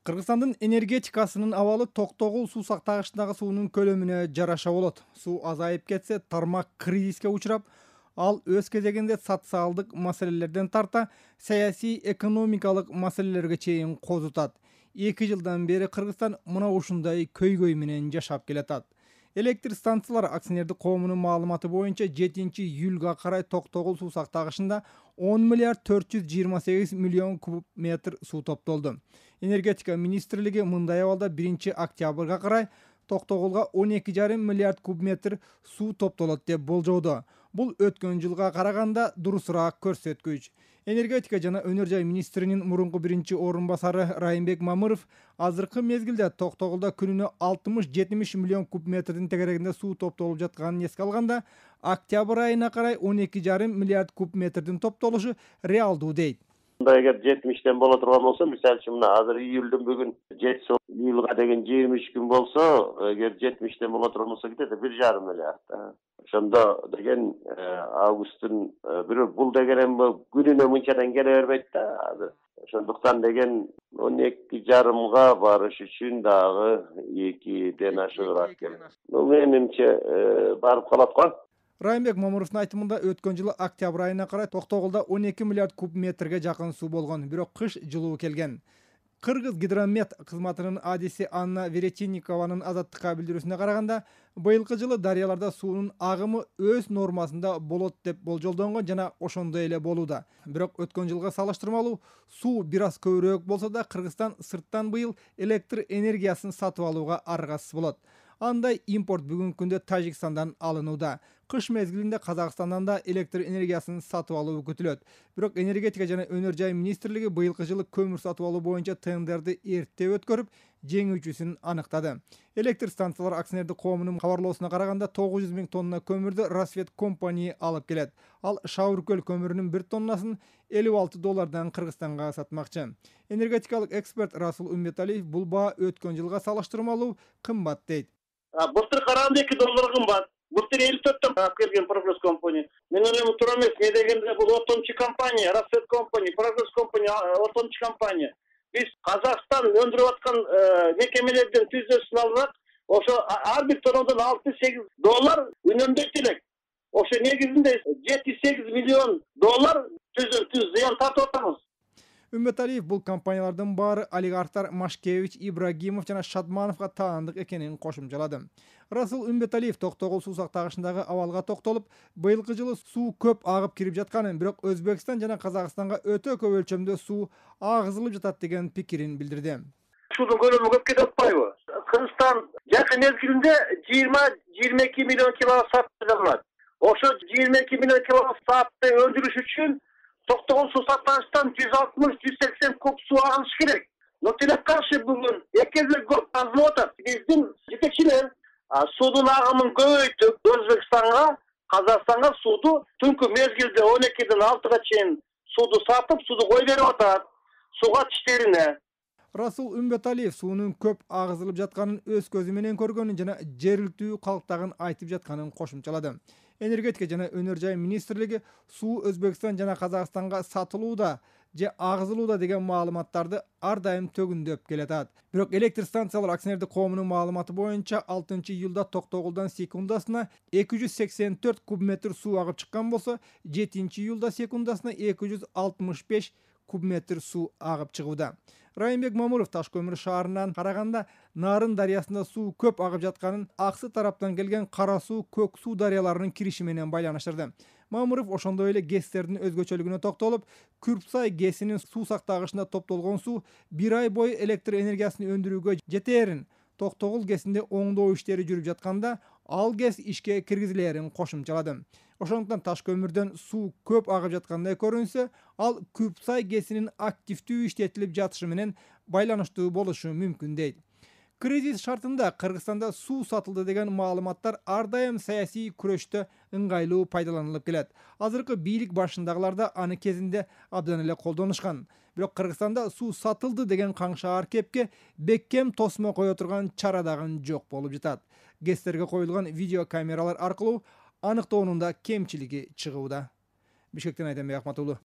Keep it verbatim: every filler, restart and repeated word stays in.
Кыргызстандын энергетикасынын абалы Токтогул суу сактагычындагы суунун көлөмүнө жараша болот. Суу азайып кетсе, тармак кризиске учурап, ал өз кезегинде социалдык маселелерден тарта саясий экономикалык маселелерге чейин козутат. Эки жылдан бери Кыргызстан мына ушундай көйгөй менен жашап келатат. Электр станциялар акционердик коомунун маалыматы боюнча жетинчи июлга карай Токтогул суу сактагычында он миллиард төрт жүз жыйырма сегиз миллион куб метр суу топтолду. Энергетика министрлиги мындай абалда биринчи октябрга карай Токтогулга он эки жарым миллиард куб метр суу топтолот деп болжоодо. Бул өткөн жылга караганда дурусураак көрсөткүч. Энергетика жана өнөр жай министринин мурунку биринчи орун басары Райымбек Мамыров азыркы мезгилде Токтогулда күнүнө алтымыш жетимиш миллион куб метрдин тегерегинде суу топтолуп жатканын эске алганда, октябрь айына карай он эки жарым миллиард куб метрдин топтолушу реалдуу дейт. Эгер жетимиштен боло турган болсо, мисалы үчүн мына азыр июлдун бүгүн жетиси июлга деген жыйырма үч күн болсо, эгер жетимиштен боло турган болсо где-то бир жарым миллиард. Ошондо деген августтун бирөө бул деген эми күнүнө мынчадан келе бербейт да азыр. Ошондуктан деген он эки жарымга барыш үчүн дагы экиден ашыгыраак керек. Менимче барып калат го. Райымбек Мамыровдун айтымында өткөн жылы октябрь айына карай Токтогулда он эки миллиард куб метрге жакын суу болгон, бирок кыш жылуу келген. Кыргыз гидромет кызматынын адиси Анна Веретинникованын Азаттыкка билдирүүсүнө караганда, быйылкы жылы дарыяларда суунун агымы өз нормасында болот деп болжолдонгон жана ошондой эле болууда. Бирок өткөн жылга салыштырмалуу суу бир аз көбүрөөк болсо да, Кыргызстан сырттан быйыл электр энергиясын сатып алууга аргасыз болот. Андай импорт бүгүнкү күндө Тажикстандан алынууда. Кыш мезгилинде Казакстандан да электр энергиясын сатып алуу күтүлөт. Бирок энергетика жана өнөр жай министрлиги быйылкы жылы көмүр сатып алуу боюнча тендерди эртеп өткөрүп, жеңүүчүсүн аныктады. Электр станциялар акционердик коомунун кабарлоосуна караганда тогуз жүз миң тонна көмүрдү Рассвет компания алып келет. Ал Шавыркөл көмүрүнүн бир тоннасын элүү алты доллардан Кыргызстанга сатмакчы. Энергетикалык эксперт Расул Умбеталиев бул баа өткөн жылга салыштырмалуу кымбат дейт. Былтыр караганда эки доллар кымбат. Былтыр элүү төрттөн алып келген Прогресс компания. Мен ойлойм туура эмес. Не дегенде бул ортомчу компания, Рассвет компания, Прогресс компания ортомчу компания. Биз Казакстан өндүрүп аткан мекемелерден түзөсүн алсак, ошо ар бир тоннодон алты сегиз доллар үнөмдөйт элек. Ошо негизинде жети сегиз миллион доллар түзөн түз зыян тартып атабыз. Үмбеталиев бул компаниялардын баары олигархтар Машкевич, Ибрагимов жана Шадмановго таандык экенин кошумчалады. Расул Үмбеталиев Токтогул суу сактагычындагы абалга токтолуп, быйылкы жылы суу көп агып кирип жатканын, бирок Өзбекстан жана Казакстанга өтө көп өлчөмдө суу агызылып жатат деген пикирин билдирди. Суунун көлөмү көп кетип атпайбы? Кыргызстан жакын мезгилинде жыйырма жыйырма эки миллион киловатт саат алат. Ошо жыйырма эки миллион киловатт саатты өндүрүш үчүн Токтогул суу сактагычтан жүз алтымыш жүз сексен куб суу агылыш керек. Но тилек каршы бүгүн эки эсе көп агылып атат. Биздин жетекчилер суунун агымын көбөйтүп, Өзбекстанга, Казакстанга сууду түнкү мезгилде он экиден алтыга чейин сууду сатып, сууду кой берип атат. Суга тиштерине. Расул Үмбеталиев суунун көп агызылып жатканын өз көзү менен көргөнүн жана жергиликтүү калктагын айтып жатканын кошумчалады. Энергетика жана өнөр жай министрлиги суу Өзбекстан жана Казакстанга сатылууда же агызылууда деген маалыматтарды ар дайым төгүндөп келатат. Бирок электр станциялар акционердик коомунун маалыматы боюнча алтынчы июлда Токтогулдан секундасына эки жүз сексен төрт куб метр суу агып чыккан болсо, жетинчи июлда секундасына эки жүз алтымыш беш куб метр суу агып чыгууда. Райымбек Мамыров Таш көмүр шаарынан караганда, Нарын дарыясында суу көп агып жатканын Аксы тараптан келген Кара суу, Көк суу дарыяларынын кириши менен байланыштырды. Мамыров ошондой эле ГЭСтердин өзгөчөлүгүнө токтолуп, Күрпсай ГЭСинин суу сактагычында топтолгон суу бир ай бою электр энергиясын өндүрүүгө жетээрин, Токтогул ГЭСинде оңдоо иштери жүрүп жатканда, ал ГЭС ишке киргизилерин кошумчалады. Ошондуктан Таш көмүрдөн суу көп агып жаткандай көрүнсө, ал Күрпсай ГЭСинин активдүү иштетилип жатышы менен байланыштуу болушу мүмкүн дейт. Кризис шартында Кыргызстанда суу сатылды деген маалыматтар ар дайым саясий күрөштө ыңгайлуу пайдаланылып келет. Азыркы бийлик башындагылар да аны кезинде абдан эле колдонушкан. Бирок Кыргызстанда суу сатылды деген каңшаар кепке бекем тосмо кое турган чара дагы жок болуп жатат. ГЭСтерге коюлган видео камералар аркылуу аныктоонун да кемчилиги чыгууда. Бишкектен Айданбек Ахматуллу.